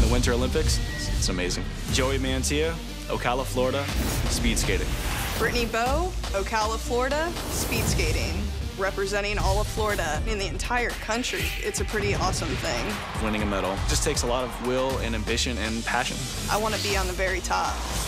the Winter Olympics. It's amazing. Joey Mantilla, Ocala, Florida, speed skating. Brittany Bowe, Ocala, Florida, speed skating. Representing all of Florida in the entire country. It's a pretty awesome thing. Winning a medal just takes a lot of will and ambition and passion. I want to be on the very top.